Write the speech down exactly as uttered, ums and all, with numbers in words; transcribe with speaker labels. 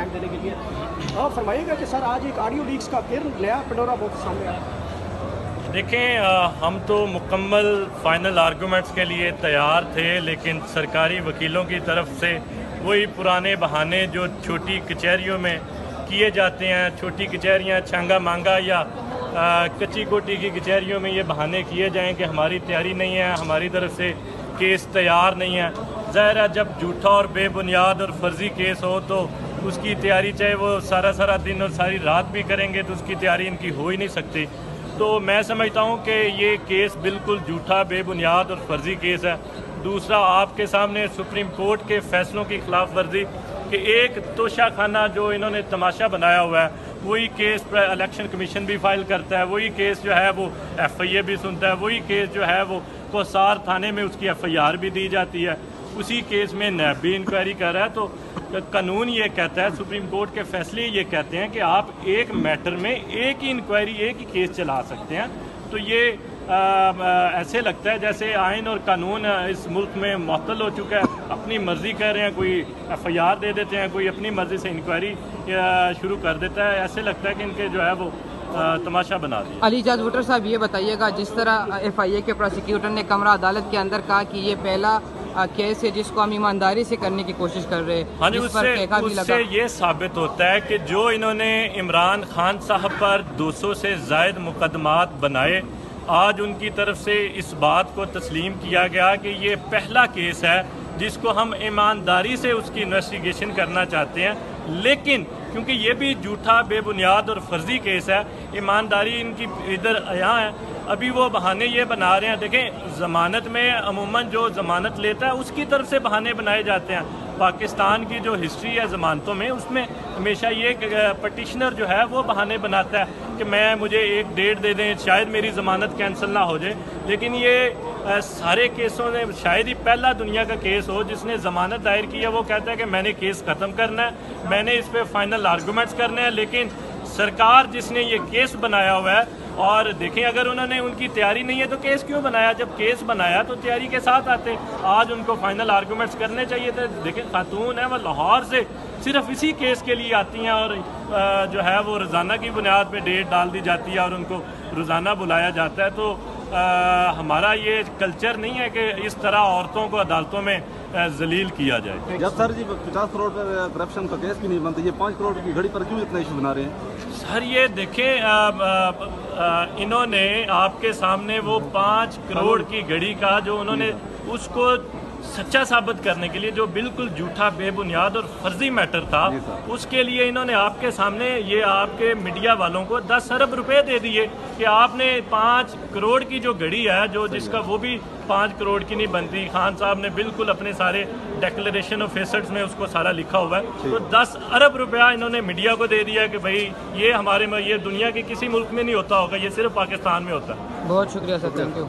Speaker 1: बयान देने के लिए। आप फरमाइएगा कि सर आज एक ऑडियो लीक्स का फिर नया पेंडोरा बॉक्स सामने आया।
Speaker 2: देखें, हम तो मुकम्मल फाइनल आर्गूमेंट्स के लिए तैयार थे, लेकिन सरकारी वकीलों की तरफ से वही पुराने बहाने जो छोटी कचहरियों में किए जाते हैं, छोटी कचहरियाँ छांगा मांगा या कच्ची कोटी की कचहरियों में ये बहाने किए जाएं कि हमारी तैयारी नहीं है, हमारी तरफ से केस तैयार नहीं है। ज़ाहिर है जब झूठा और बेबुनियाद और फर्जी केस हो तो उसकी तैयारी चाहे वो सारा सारा दिन और सारी रात भी करेंगे तो उसकी तैयारी इनकी हो ही नहीं सकती। तो मैं समझता हूँ कि ये केस बिल्कुल झूठा, बेबुनियाद और फर्जी केस है। दूसरा, आपके सामने सुप्रीम कोर्ट के फैसलों की खिलाफ वर्जी कि एक तोशाखाना जो इन्होंने तमाशा बनाया हुआ है, वही केस पर इलेक्शन कमीशन भी फाइल करता है, वही केस जो है वो एफ आई ए भी सुनता है, वही केस जो है वो कोसार थाने में उसकी एफ आई आर भी दी जाती है, उसी केस में नैब भी इंक्वायरी कर रहा है। तो कानून ये कहता है, सुप्रीम कोर्ट के फैसले ये कहते हैं कि आप एक मैटर में एक ही इंक्वायरी, एक ही केस चला सकते हैं। तो ये आ, आ, ऐसे लगता है जैसे आइन और कानून इस मुल्क में मुअत्तल हो चुका है, अपनी मर्जी कर रहे हैं, कोई एफ आई आर दे देते हैं, कोई अपनी मर्जी से इंक्वायरी शुरू कर देता है। ऐसे लगता है कि इनके जो है वो आ, तमाशा बना दिया।
Speaker 3: अली इजाज़ भुट्टर साहब, ये बताइएगा, जिस तरह एफ आई ए के प्रोसिक्यूटर ने कमरा अदालत के अंदर कहा कि ये पहला केस है जिसको हम ईमानदारी से करने की कोशिश कर रहे हैं,
Speaker 2: हाँ जी, उससे, उससे ये साबित होता है कि जो इन्होंने इमरान खान साहब पर दो सौ से जायद मुकदमात बनाए, आज उनकी तरफ से इस बात को तस्लीम किया गया कि ये पहला केस है जिसको हम ईमानदारी से उसकी इन्वेस्टिगेशन करना चाहते हैं। लेकिन क्योंकि ये भी झूठा, बेबुनियाद और फर्जी केस है, ईमानदारी इनकी इधर यहाँ है, अभी वो बहाने ये बना रहे हैं। देखें, ज़मानत में अमूमन जो ज़मानत लेता है उसकी तरफ से बहाने बनाए जाते हैं। पाकिस्तान की जो हिस्ट्री है ज़मानतों में, उसमें हमेशा ये पटिशनर जो है वो बहाने बनाता है कि मैं मुझे एक डेट दे दें, शायद मेरी ज़मानत कैंसिल ना हो जाए। लेकिन ये आ, सारे केसों ने शायद ही पहला दुनिया का केस हो जिसने ज़मानत दायर की है, वो कहता है कि मैंने केस ख़त्म करना है, मैंने इस पर फाइनल आर्गूमेंट्स करने हैं। लेकिन सरकार जिसने ये केस बनाया हुआ है, और देखें अगर उन्होंने उनकी तैयारी नहीं है तो केस क्यों बनाया? जब केस बनाया तो तैयारी के साथ आते, आज उनको फाइनल आर्गूमेंट्स करने चाहिए थे। देखें, खातून है वो लाहौर से सिर्फ इसी केस के लिए आती हैं और जो है वो रोज़ाना की बुनियाद पे डेट डाल दी जाती है और उनको रोज़ाना बुलाया जाता है। तो आ, हमारा ये कल्चर नहीं है कि इस तरह औरतों को अदालतों में जलील किया जाए।
Speaker 4: जब सर जी पचास करोड़ पर करप्शन का केस भी नहीं बनता, ये पाँच करोड़ की घड़ी पर क्यों इतना इशू बना रहे हैं?
Speaker 2: सर ये देखें, इन्होंने आपके सामने वो पाँच करोड़ की घड़ी का जो उन्होंने उसको सच्चा साबित करने के लिए, जो बिल्कुल झूठा, बेबुनियाद और फर्जी मैटर था, उसके लिए इन्होंने आपके सामने, ये आपके मीडिया वालों को दस अरब रुपए दे दिए कि आपने पाँच करोड़ की जो घड़ी है, जो जिसका वो भी पाँच करोड़ की नहीं बनती। खान साहब ने बिल्कुल अपने सारे डिक्लेरेशन ऑफ एसेट्स में उसको सारा लिखा हुआ है। तो दस अरब रुपया इन्होंने मीडिया को दे दिया कि भाई ये हमारे में, ये दुनिया के किसी मुल्क में नहीं होता होगा, ये सिर्फ पाकिस्तान में होता है।
Speaker 3: बहुत शुक्रिया सर, थैंक यू।